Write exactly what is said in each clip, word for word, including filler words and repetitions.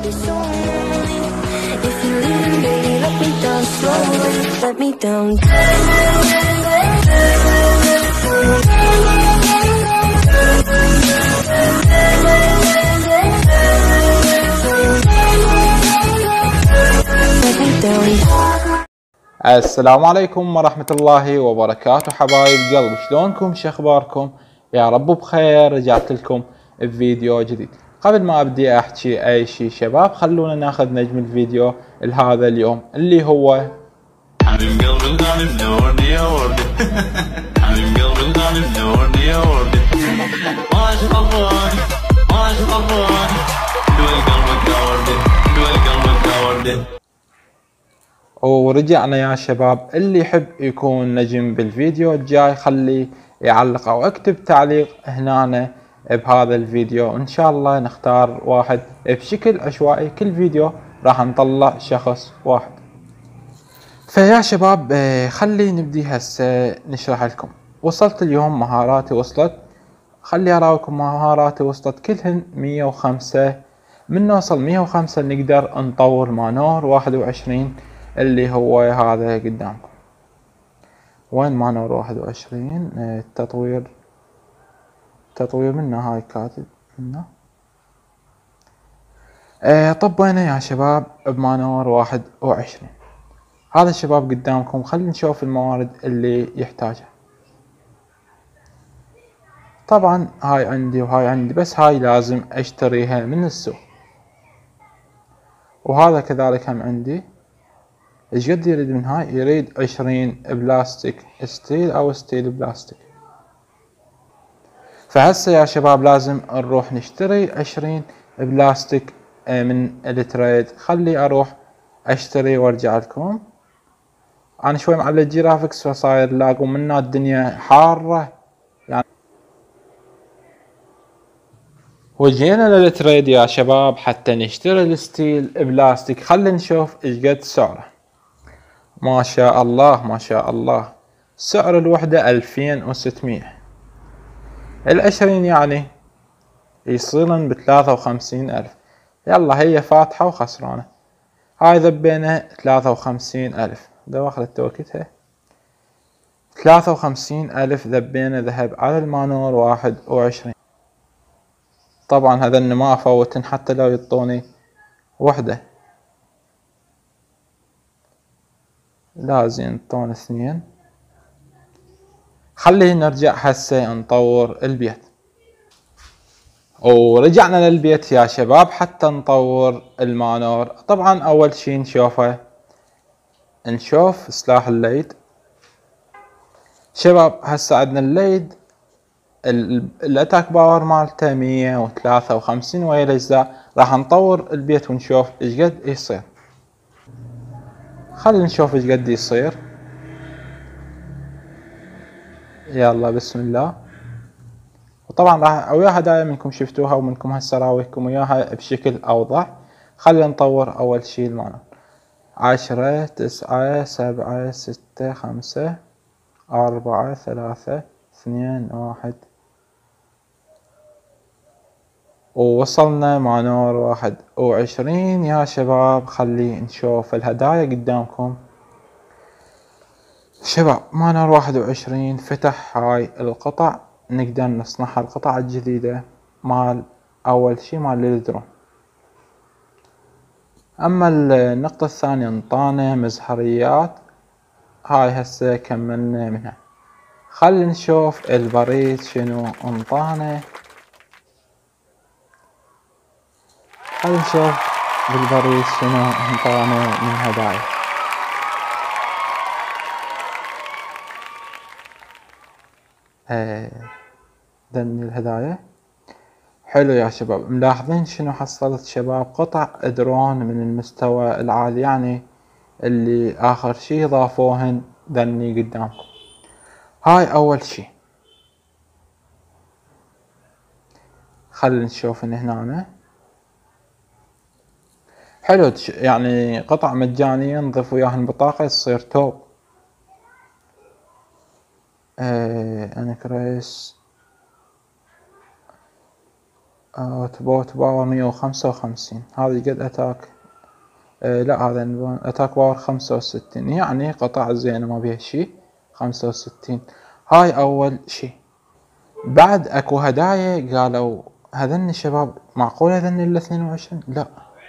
be so lonely. If you're leaving, baby, let me down slowly. Let me down. Let me down. السلام عليكم ورحمة الله وبركاته حبايب قلبي، شلونكم؟ شو اخباركم؟ يا رب بخير. رجعت لكم بفيديو جديد. قبل ما ابدي احكي اي شي شباب، خلونا ناخذ نجم الفيديو لهذا اليوم اللي هو حبيب قلبي الغالي منورني يا وردي. حبيب قلبي الغالي منورني يا وردي. عاشق افراني عاشق افراني دول قلبك يا وردي دول قلبك يا وردي. ورجعنا يا شباب. اللي يحب يكون نجم بالفيديو الجاي خلي يعلق او اكتب تعليق هنا بهذا الفيديو، ان شاء الله نختار واحد بشكل عشوائي. كل فيديو راح نطلع شخص واحد. فيا شباب خلي نبدي هسه نشرح لكم. وصلت اليوم مهاراتي وصلت، خلي اراوكم مهاراتي وصلت كلهن مية وخمسة. من نوصل مية وخمسة نقدر نطور مانور واحد وعشرين اللي هو هذا قدامكم. وين مانور واحد وعشرين؟ التطوير تطوير منه، هاي كاتب منه. اه طبينا يا شباب بمانور واحد وعشرين. هذا الشباب قدامكم. خلينا نشوف الموارد اللي يحتاجها. طبعا هاي عندي وهاي عندي، بس هاي لازم اشتريها من السوق. وهذا كذلك هم عندي. ايش قد يريد من هاي؟ يريد عشرين بلاستيك ستيل او ستيل بلاستيك. فهسه يا شباب لازم نروح نشتري عشرين بلاستيك من التريد. خلي اروح اشتري وارجع لكم. انا شوي معلق جرافيكس فصاير لاقوا منا الدنيا حارة يعني. وجينا للتريد يا شباب حتى نشتري الستيل بلاستيك. خلي نشوف ايش قد سعره. ما شاء الله ما شاء الله، سعر الوحدة ألفين وستمية. العشرين يعني يصيرن بثلاثة وخمسين ألف. يلا هي فاتحة وخسرانة. هاي ذبينا ثلاثة وخمسين ألف. دواخل توكتها ثلاثة وخمسين ألف ذبينا ذهب على المانور واحد وعشرين. طبعا هذا ما افوتن حتى لو يعطوني وحدة، لازم يعطون اثنين. خلينا نرجع هسه نطور البيت. ورجعنا للبيت يا شباب حتى نطور المانور. طبعا اول شي نشوفه نشوف سلاح الليد. شباب هسه عندنا الليد الاتاك باور مالته مية وثلاثة وخمسين ويا الاجزاء. راح نطور البيت ونشوف ايش قد يصير. خلينا نشوف ايش قد يصير. يلا بسم الله. وطبعا راح وياها دايما منكم شفتوها ومنكم هسه راويكم وياها بشكل اوضح. خلينا نطور اول شي المانور. عشرة تسعة سبعة ستة خمسة أربعة ثلاثة اثنين واحد. ووصلنا مانور واحد وعشرين يا شباب. خلي نشوف الهدايا قدامكم. شباب مانور واحد وعشرين فتح هاي القطع، نقدر نصنعها القطع الجديدة مال اول شي مال الدرون. اما النقطة الثانية انطانا مزهريات، هاي هسه كملنا منها. خلي نشوف البريد شنو انطانا. خلي نشوف بالبريد شنو انطانا من هدايا. ايه دني الهدايا حلو يا شباب. ملاحظين شنو حصلت شباب؟ قطع درون من المستوى العالي، يعني اللي اخر شي ضافوهن ذني قدامكم. هاي اول شي. خلينا نشوف ان هنا حلو، يعني قطع مجانية نضيف وياهن بطاقة تصير توب. ايه انا كريس اوت بوت باور مية وخمسة وخمسين، هذه قد اتاك آه لا هذا اتاك باور خمسة وستين، يعني قطع زين ما بيها شي. خمسة وستين هاي اول شي. بعد اكو هدايا قالوا هذن الشباب، معقول هذن ال اثنين وعشرين؟ لا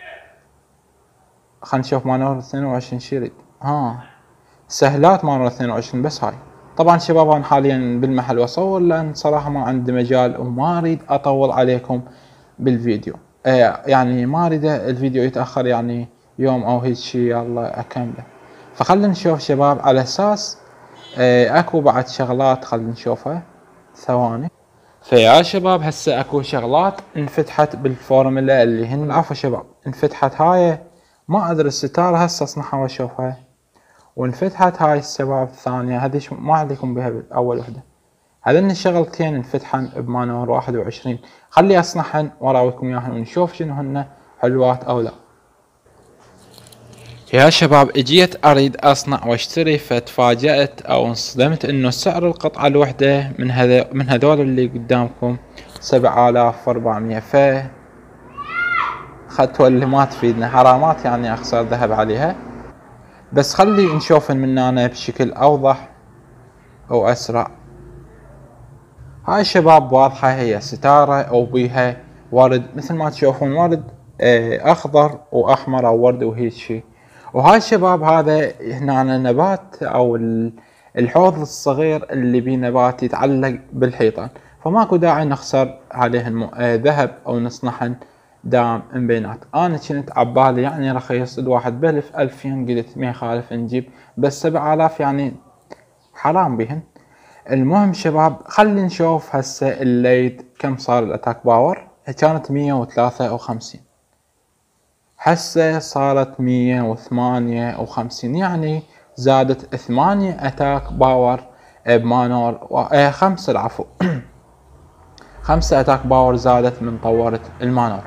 خلينا نشوف مانور اثنين وعشرين شريط. ها سهلات مانور اثنين وعشرين بس هاي. طبعا شباب انا حاليا بالمحل واصور لان صراحة ما عندي مجال وما اريد اطول عليكم بالفيديو، آه يعني ما اريد الفيديو يتأخر يعني يوم او هيك شي يلا اكمله. فخلينا نشوف شباب على اساس آه اكو بعد شغلات خلينا نشوفها ثواني. فيا شباب هسه اكو شغلات انفتحت بالفورمولا اللي هن عفوا شباب انفتحت هاي ما ادري الستارة هسه اصنعها واشوفها، وانفتحت هاي الشباب الثانية هذه ما عليكم بها باول وحدة. هذين الشغلتين انفتحن بمانور واحد وعشرين، خلي اصنعهن واراويكم اياهن ونشوف شنو هن حلوات او لا. يا شباب اجيت اريد اصنع واشتري فتفاجأت او انصدمت انه سعر القطعة الوحدة من هذا من هذول اللي قدامكم سبعة آلاف واربعمية، ف خطوة اللي ما تفيدنا حرامات يعني اخسر ذهب عليها. بس خلي نشوفن من هنا بشكل اوضح واسرع. هاي شباب واضحة هي ستارة او بيها ورد مثل ما تشوفون ورد اخضر واحمر او ورد وهيك شي. وهاي شباب هذا هنا نبات او الحوض الصغير اللي بيه نبات يتعلق بالحيطان، فماكو داعي نخسر عليهن ذهب او نصنعهن دام من بينات. انا كنت عبالي يعني رخيص الواحد بألف ألفين، قلت ما يخالف نجيب، بس سبعة آلاف يعني حرام بيهن. المهم شباب خلي نشوف هسه الليد كم صار الاتاك باور. كانت مية وثلاثة وخمسين هسه صارت مية وثمانية وخمسين، يعني زادت ثمانية اتاك باور بمانور اه خمسة العفو خمسة اتاك باور زادت من طورت المانور.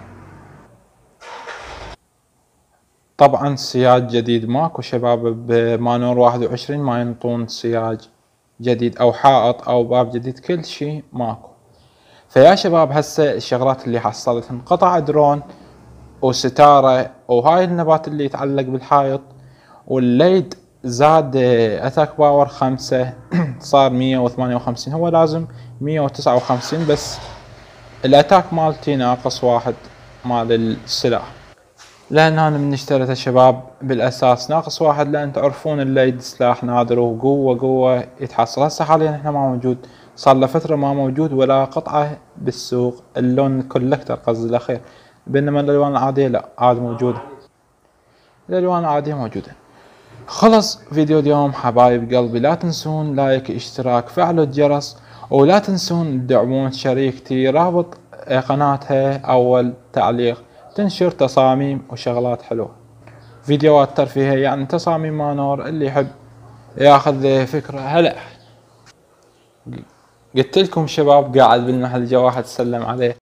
طبعا سياج جديد ماكو شباب بمانور واحد وعشرين، ما ينطون سياج جديد او حائط او باب جديد، كل شي ماكو. فيا شباب هسه الشغلات اللي حصلتهم قطع درون وستارة وهاي النبات اللي يتعلق بالحائط، والليد زاد اتاك باور خمسة صار مية وثمانية وخمسين، هو لازم مية وتسعة وخمسين بس الاتاك مالتي ناقص واحد مال السلاح، لان انا من اشتريته شباب بالاساس ناقص واحد، لان تعرفون الليد سلاح نادر وقوة قوة يتحصل. هسه حاليا احنا ما موجود، صار له فترة ما موجود ولا قطعة بالسوق، اللون كولكتر قصدي الاخير، بينما الالوان العادية لا عاد موجودة، الالوان العادية موجودة. خلص فيديو اليوم حبايب قلبي، لا تنسون لايك اشتراك فعلوا الجرس، ولا تنسون تدعمون شريكتي رابط قناتها اول تعليق، تنشر تصاميم وشغلات حلوة فيديوهات ترفيهية يعني تصاميم مانور اللي يحب ياخذ فكرة. هلا قلت لكم شباب قاعد بالمحل جا واحد سلم عليه.